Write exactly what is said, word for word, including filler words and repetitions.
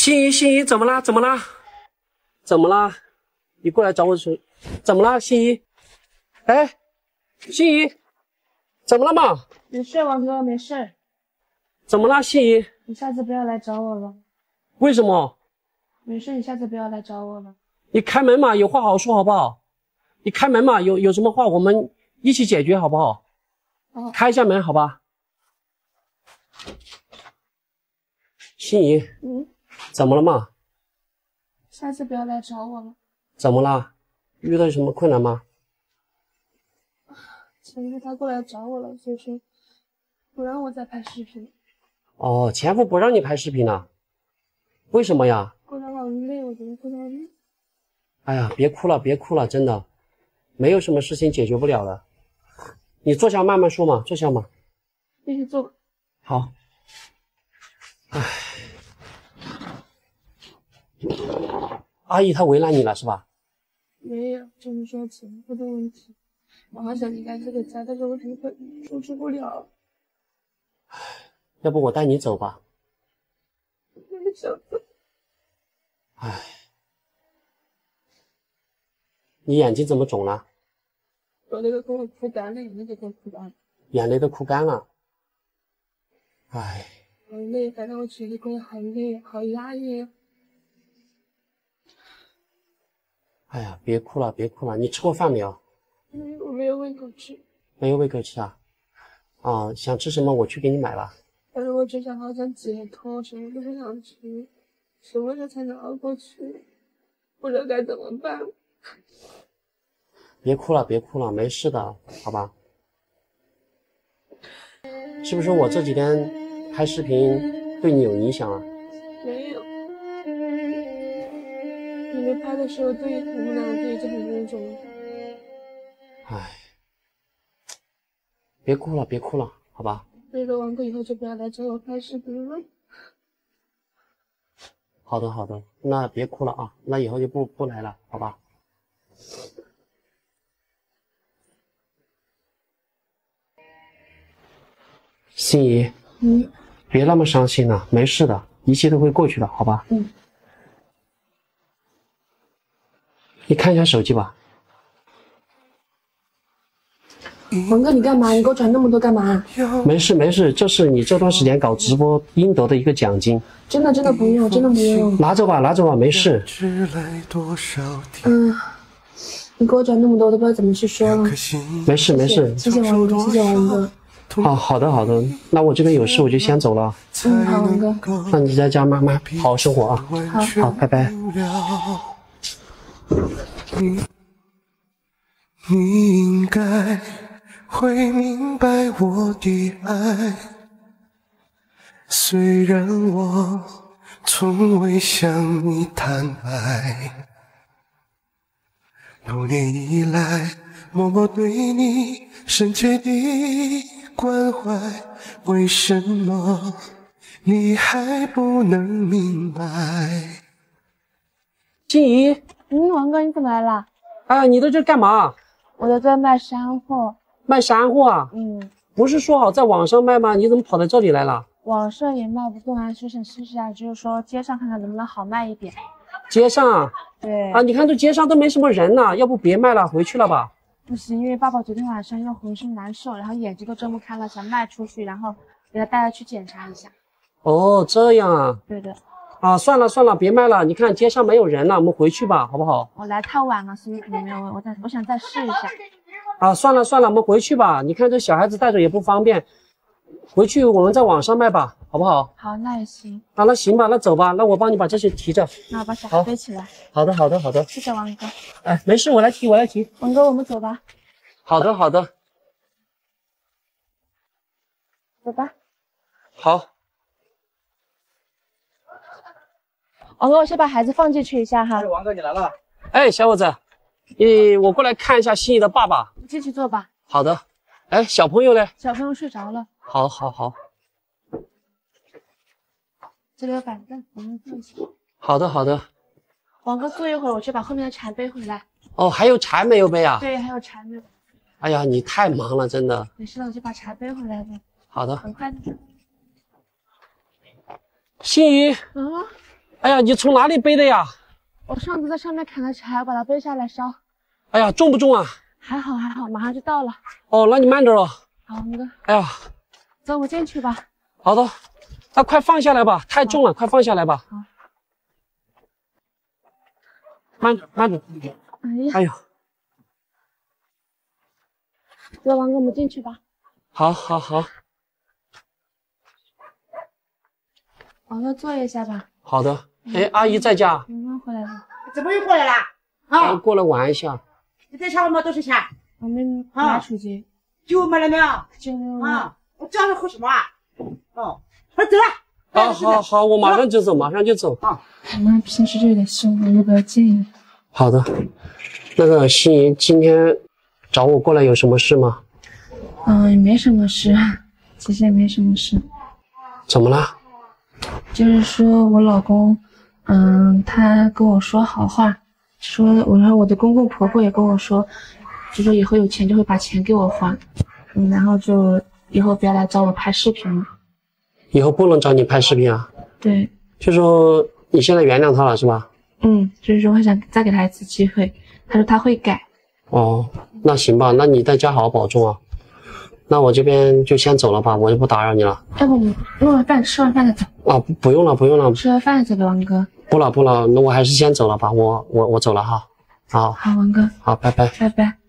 心怡，心怡，怎么啦？怎么啦？怎么啦？你过来找我去，怎么啦，心怡？哎，心怡，怎么了嘛？ 没事，王哥，没事。 怎么啦，心怡？ 你下次不要来找我了。 为什么？ 没事，你下次不要来找我了。 你开门嘛，有话好说好不好？你开门嘛，有有什么话我们一起解决好不好？ 哦， 开一下门，好吧？心怡， 嗯， 怎么了嘛？ 下次不要来找我了。 怎么啦？遇到什么困难吗？ 前夫他过来找我了，所以说不让我再拍视频。 哦，前夫不让你拍视频了，为什么呀？ 过来好累，我觉得过来累。 哎呀，别哭了，别哭了，真的，没有什么事情解决不了的。你坐下慢慢说嘛，坐下嘛。 继续做。 好。唉，阿姨她为难你了是吧？ 没有，就是说前夫的问题。我好想离开这个家，但是我真的处置不了。 要不我带你走吧。 我也想走。 唉，你眼睛怎么肿了？ 我那个给我哭干了，眼泪都给我哭干了。 眼泪都哭干了。唉， 好累，反正我觉得过得好累，好压抑。 哎呀，别哭了，别哭了，你吃过饭没有？ 嗯，我没有胃口吃。 没有胃口吃啊？啊，想吃什么我去给你买了。 但是我只想好想解脱，什么都不想吃，什么时候才能熬过去？不知道该怎么办。 别哭了，别哭了，没事的，好吧？是不是我这几天拍视频对你有影响啊？ 没有。你没拍的时候，对我们俩对已经很严重了。 唉，别哭了，别哭了，好吧？ 所以说，王哥以后就不要来找我拍视频了。 好的，好的，那别哭了啊，那以后就不不来了，好吧？心怡， 嗯， 别那么伤心了，没事的，一切都会过去的，好吧？ 嗯。 你看一下手机吧。 王哥，你干嘛？你给我转那么多干嘛？ 没事没事，这是你这段时间搞直播应得的一个奖金。 真的真的不用，真的不用。 拿走吧，拿走吧，没事。 嗯，你给我转那么多，我都不知道怎么去说了。 没事没事， 谢谢王哥，谢谢王哥。 好好的好的，那我这边有事，我就先走了。 嗯，好，王哥。 那你在家慢慢好好生活啊。 好， 好，拜拜。 你你应该会明白我的爱，虽然我从未向你坦白，多年以来默默对你深切的关怀，为什么你还不能明白？ 静怡， 嗯，王哥你怎么来了？ 啊，你在这干嘛？ 我在这卖山货。 卖山货啊？ 嗯， 不是说好在网上卖吗？你怎么跑到这里来了？ 网上也卖不动啊，就想试试啊，就是说街上看看能不能好卖一点。 街上啊？ 对啊，你看这街上都没什么人呢，要不别卖了，回去了吧？ 不行，因为爸爸昨天晚上又浑身难受，然后眼睛都睁不开了，想卖出去，然后给他带他去检查一下。 哦，这样啊。 对的。 啊，算了算了，别卖了。你看街上没有人了，我们回去吧，好不好？ 我来太晚了，所以肯定没有。我再，我想再试一下。 啊，算了算了，我们回去吧。你看这小孩子带着也不方便，回去我们在网上卖吧，好不好？ 好，那也行。 啊，那行吧，那走吧，那我帮你把这些提着。 那我把小孩背起来。 好的，好的，好的。 谢谢王哥。 哎，没事，我来提，我来提。 王哥，我们走吧。 好的，好的。 走吧。 好。 王哥，我先把孩子放进去一下哈。 王哥，你来了。 哎，小伙子，你我过来看一下心怡的爸爸。 你进去坐吧。 好的。哎，小朋友呢？ 小朋友睡着了。 好，好，好。 这里有板凳，我们坐下。 好的，好的。 王哥，坐一会儿，我去把后面的茶背回来。 哦，还有茶没有背啊？ 对，还有茶没有。 哎呀，你太忙了，真的。 没事了，我去把茶背回来吧。 好的。 很快的。 心怡。 啊？ 哎呀，你从哪里背的呀？ 我上次在上面砍了柴，我把它背下来烧。 哎呀，重不重啊？ 还好还好，马上就到了。 哦，那你慢点哦。 好，王哥。 哎呀， 走，我进去吧。 好的，那快放下来吧，太重了，快放下来吧。 好。 慢点，慢点。 哎呀， 哎呀， 走，王哥，我们进去吧。 好，好，好。 王哥，坐一下吧。 好的。哎，阿姨在家？ 妈妈回来了。 怎么又过来了？ 啊， 啊， 过来玩一下。 你在抢我们多少钱？ 我们啊拿出去。 酒买了没有？ 就啊，我叫你喝什么啊？哦，快走了。 好好好，我马上就走，马上就走。 啊， 我妈平时就有点凶，你要不要介意？ 好的。那个心怡今天找我过来有什么事吗？ 嗯，也没什么事，其实也没什么事。 怎么了？ 就是说我老公，嗯，他跟我说好话，说我然后我的公公婆婆也跟我说，就说以后有钱就会把钱给我还，嗯，然后就以后不要来找我拍视频了。 以后不能找你拍视频啊？ 对， 就说你现在原谅他了是吧？ 嗯，就是说我想再给他一次机会，他说他会改。 哦，那行吧，那你在家好好保重啊。那我这边就先走了吧，我就不打扰你了。 要不你弄完饭吃完饭再走？ 啊，不不用了，不用了， 吃完饭再走吧，王哥。 不了不了，那我还是先走了吧，我我我走了哈。好， 好，王哥， 好，拜拜。 拜拜。